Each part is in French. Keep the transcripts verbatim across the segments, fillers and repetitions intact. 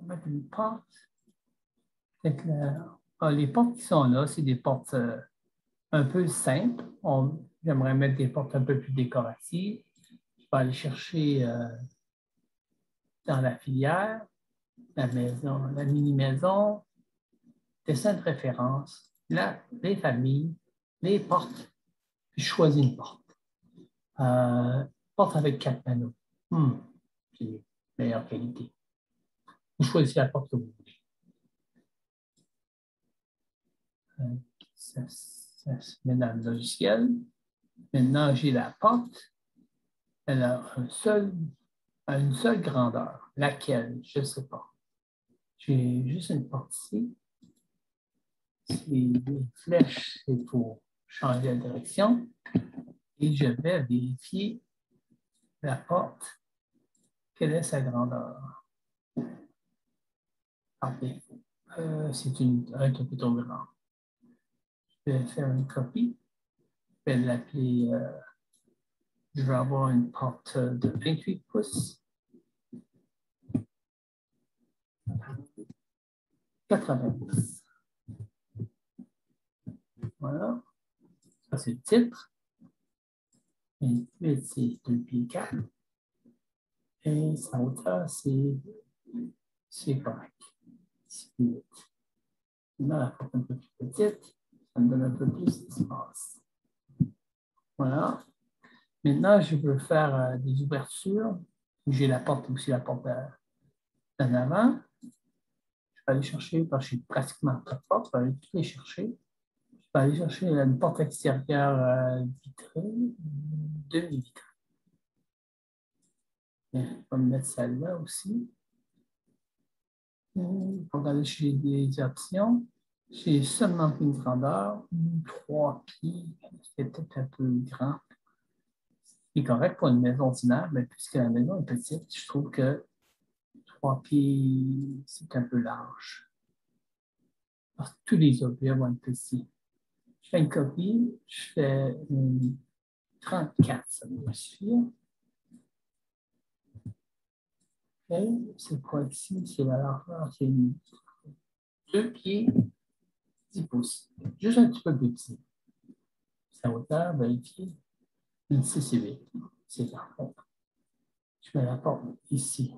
mettre une porte. Que, ah, les portes qui sont là, c'est des portes euh, un peu simples. J'aimerais mettre des portes un peu plus décoratives. Je vais aller chercher euh, dans la filière, la maison, la mini-maison, dessin de référence, là, les familles, les portes. Puis je choisis une porte. Euh, porte avec quatre panneaux. Hmm, c'est meilleure qualité. Vous choisissez la porte que vous voulez. Euh, ça, ça se met dans le logiciel. Maintenant, j'ai la porte. Elle a un seul, une seule grandeur. Laquelle? Je ne sais pas. J'ai juste une porte ici. C'est des flèches, c'est pour changer la direction. Et je vais vérifier la porte. Quelle est sa grandeur? Ah, euh, c'est un tout petit grand. Je vais faire une copie. Je vais l'appeler. Euh, je vais avoir une porte de vingt-huit pouces. quatre-vingts. Voilà. Ça, c'est le titre. vingt-huit, c'est deux pieds quatre. Et sa hauteur, c'est correct. six pieds huit. Là, la porte un peu plus petite, ça me donne un peu plus d'espace. Voilà. Maintenant, je veux faire euh, des ouvertures. J'ai la porte aussi, la porte d'en avant. Je vais aller chercher, parce que j'ai pratiquement pas de porte, je vais aller toutes les chercher. Je vais aller chercher une porte extérieure euh, vitrée, demi-vitrée. Je vais me mettre celle-là aussi. Pour aller chez les options, j'ai seulement une grandeur, trois pieds, c'est peut-être un peu grand. C'est correct pour une maison ordinaire, mais puisque la maison est petite, je trouve que trois pieds, c'est un peu large. Parce que tous les objets vont être petits. Je fais une copie, je fais une trente-quatre, ça doit suffire. Et c'est quoi ici? C'est la largeur, c'est deux pieds, dix pouces. Juste un petit peu plus petit. Sa hauteur, vérifier, une six et huit. C'est parfait. Je mets la porte ici.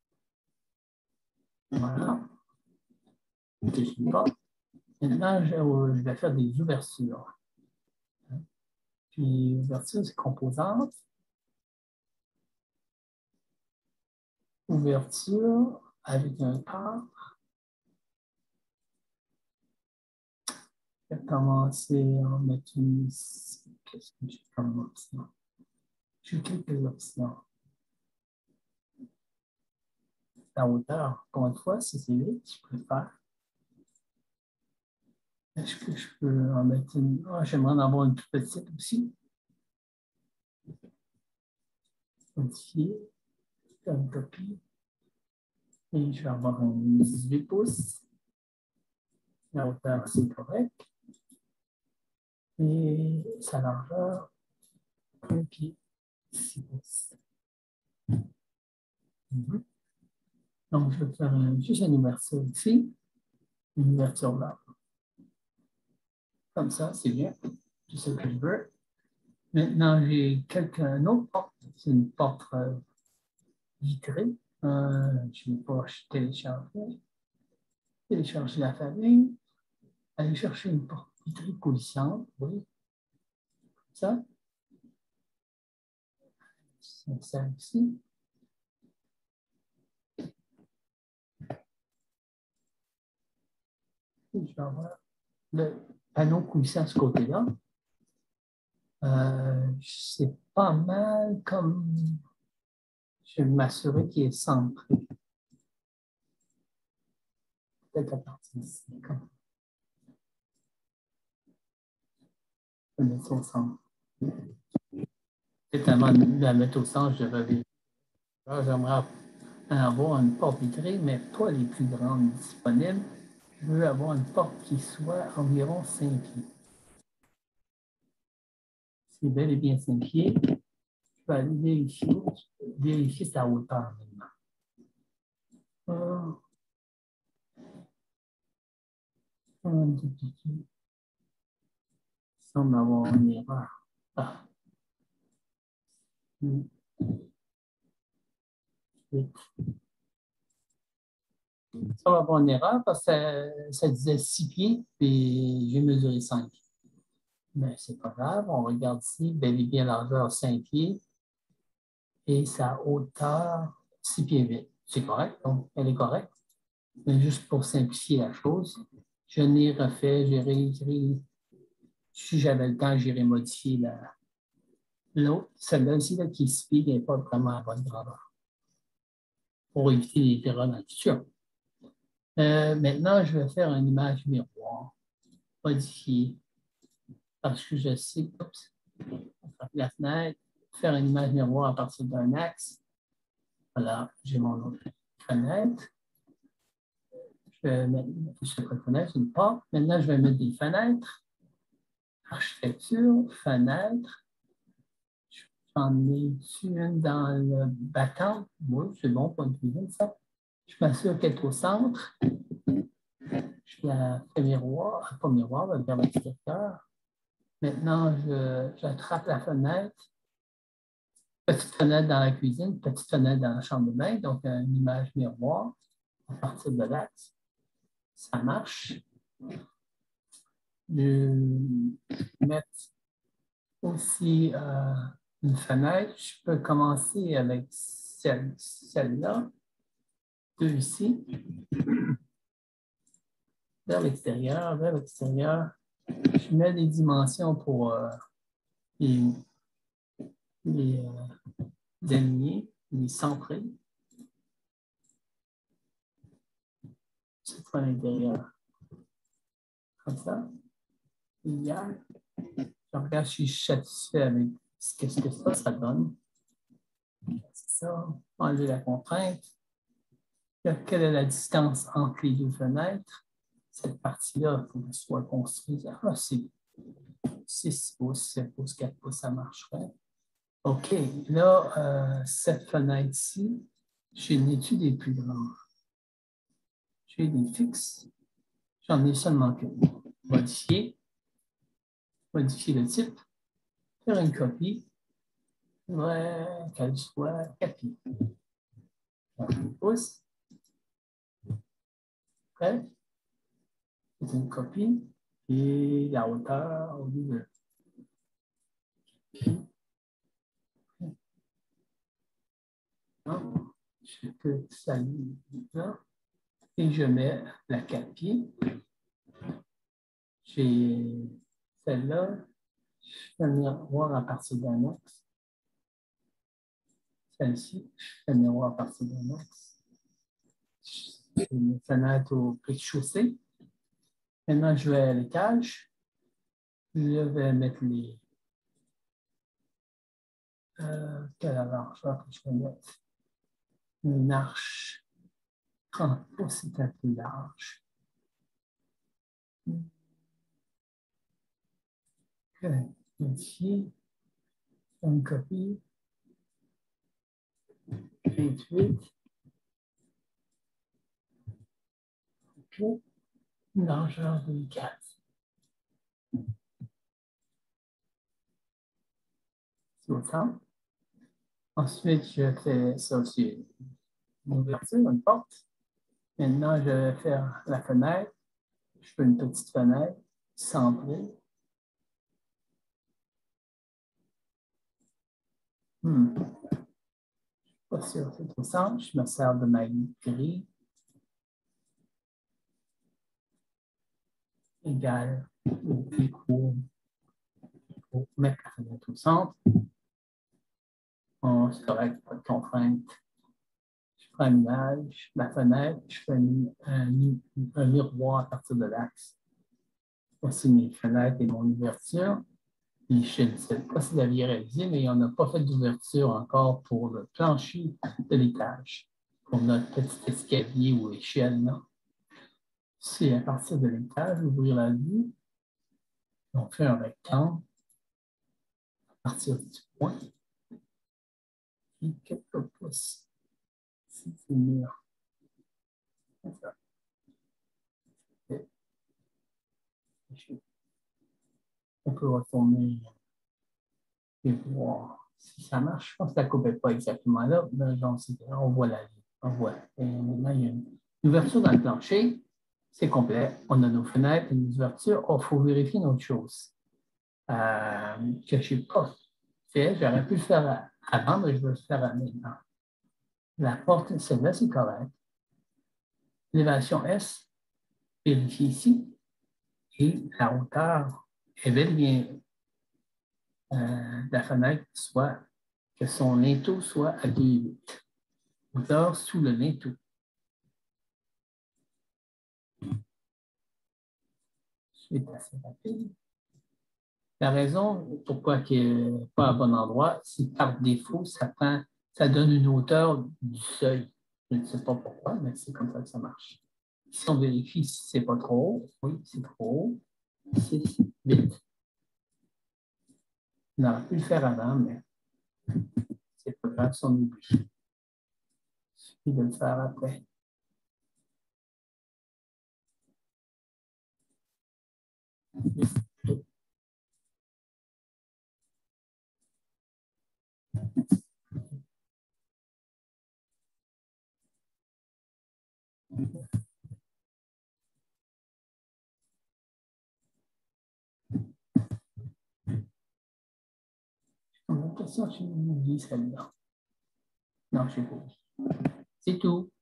Voilà. Deuxième porte. Maintenant, je vais faire des ouvertures. Puis, ouverture, c'est composante. Ouverture avec un cadre. Je vais commencer à mettre une ici. Qu'est-ce que j'ai comme option? J'ai quelques options. La hauteur, encore une fois, si c'est huit, je préfère. Est-ce que je peux en mettre une? Ah, j'aimerais en avoir une toute petite aussi. Modifier, faire une copie. Et je vais avoir un dix-huit pouces. La hauteur, c'est correct. Et sa largeur, un pied, six pouces. Mm-hmm. Donc, je vais faire un, juste une ouverture ici, une ouverture là. Comme ça, c'est bien. C'est ce que je veux. Maintenant, j'ai quelqu'un autre porte. C'est une porte euh, vitrée. Euh, je ne vais pas télécharger. Télécharger la famille. Aller chercher une porte vitrée coulissante. Oui. Comme ça. C'est ça ici. Et je vais avoir le panneau coulissant à ce côté-là. Euh, c'est pas mal comme je vais m'assurer qu'il est centré. Peut-être à partir d'ici. Je vais mettre au centre. Peut-être avant de la mettre au centre, je devrais vérifier. J'aimerais avoir une porte vitrée, mais pas les plus grandes disponibles. Je veux avoir une porte qui soit environ cinq pieds. C'est bel et bien cinq pieds. Je vais aller vérifier, vérifier sa hauteur maintenant. Un dupliqué. Il semble avoir une erreur. Ah. huit. Ça va avoir une erreur parce que ça, ça disait six pieds et j'ai mesuré cinq. Mais c'est pas grave, on regarde ici, bel et bien largeur cinq pieds et sa hauteur six pieds huit. C'est correct, donc elle est correcte. Mais juste pour simplifier la chose, je n'ai refait, j'ai réécrit, si j'avais le temps, j'irais modifier l'autre, celle-là aussi là, qui est six pieds, n'est pas vraiment à bonne grandeur pour éviter les erreurs dans le futur. Euh, maintenant, je vais faire une image miroir, modifier, parce que je sais, oups, la fenêtre, faire une image miroir à partir d'un axe. Voilà, j'ai mon autre fenêtre. Je vais mettre, je sais pas de fenêtre, une porte. Maintenant, je vais mettre des fenêtres. Architecture, fenêtre. J'en ai une dans le battant. Oui, c'est bon pour une cuisine, ça. Je m'assure qu'elle est au centre. Je la fais miroir, pas miroir, vers l'extérieur. Maintenant, j'attrape la fenêtre. Petite fenêtre dans la cuisine, petite fenêtre dans la chambre de bain, donc une image miroir à partir de l'axe. Ça marche. Je vais mettre aussi euh, une fenêtre. Je peux commencer avec celle, celle-là, deux ici, vers l'extérieur, vers l'extérieur. Je mets des dimensions pour euh, les, les euh, aligner, les centrer. Cette fois à l'intérieur. Comme ça. Idéal. Je regarde si je suis satisfait avec ce que, ce que ça, ça donne. C'est ça. Enlever la contrainte. Quelle est la distance entre les deux fenêtres? Cette partie-là, il faut qu'elle soit construite. Ah, c'est six pouces, sept pouces, quatre pouces, ça marcherait. OK. Là, euh, cette fenêtre-ci, j'ai une étude des plus grandes. J'ai des fixes. J'en ai seulement qu'une. Modifier. Modifier le type. Faire une copie. Ouais, qu'elle soit quatre pieds. Un pouce. Prêt? C'est une copie. Et la hauteur au lieu de. Je peux saluer là. Et je mets la quatre pieds. J'ai celle-là. Je fais un miroir à partir d'un axe. Celle-ci, je fais un miroir à partir d'un axe. J'ai une fenêtre au rez-de-chaussée. Maintenant, je vais à l'étage. Je vais mettre les. Euh, quelle largeur que je vais mettre? Une arche. trente pouces, c'est un peu large. OK. Ici, une copie. vingt-huit. OK. Une largeur de quatre. C'est au centre. Ensuite, je fais ça sur une ouverture, une porte. Maintenant, je vais faire la fenêtre. Je fais une petite fenêtre centrée. Hmm. Je ne suis pas sûr que c'est au centre. Je me sers de ma grille égale au pico pour mettre la fenêtre au centre. Bon, c'est correct, pas de contrainte. Je prends une image, la fenêtre, je fais un, un, un miroir à partir de l'axe. Voici mes fenêtres et mon ouverture. Et je ne sais pas si vous l'aviez réalisé, mais on n'a pas fait d'ouverture encore pour le plancher de l'étage, pour notre petit escalier ou échelle. Là. C'est à partir de l'étage, ouvrir la vue. On fait un rectangle à partir du point. Et quelques pouces. C'est le mur. On peut retourner et voir si ça marche. Je pense que la coupe n'est pas exactement là, mais donc, on voit la ligne. On voit. Et maintenant, il y a une ouverture dans le plancher. C'est complet. On a nos fenêtres, une ouverture. Il oh, faut vérifier une autre chose euh, que je n'ai pas fait. J'aurais pu le faire avant, mais je vais le faire maintenant. La porte, celle-là, c'est correct. L'élévation S, vérifiez ici. Et la hauteur est bel et bien euh, de la fenêtre, soit que son linteau soit à deux virgule huit. Hauteur sous le linteau. C'est assez rapide. La raison pourquoi il n'est pas à bon endroit, c'est par défaut, ça, prend, ça donne une hauteur du seuil. Je ne sais pas pourquoi, mais c'est comme ça que ça marche. Si on vérifie si ce n'est pas trop haut, oui, c'est trop haut. six, huit. On aurait pu le faire avant, mais c'est pas grave si on oublie. Il suffit de le faire après. J'ai l'impression que j'ai oublié celle-là. Non, je sais pas. C'est tout.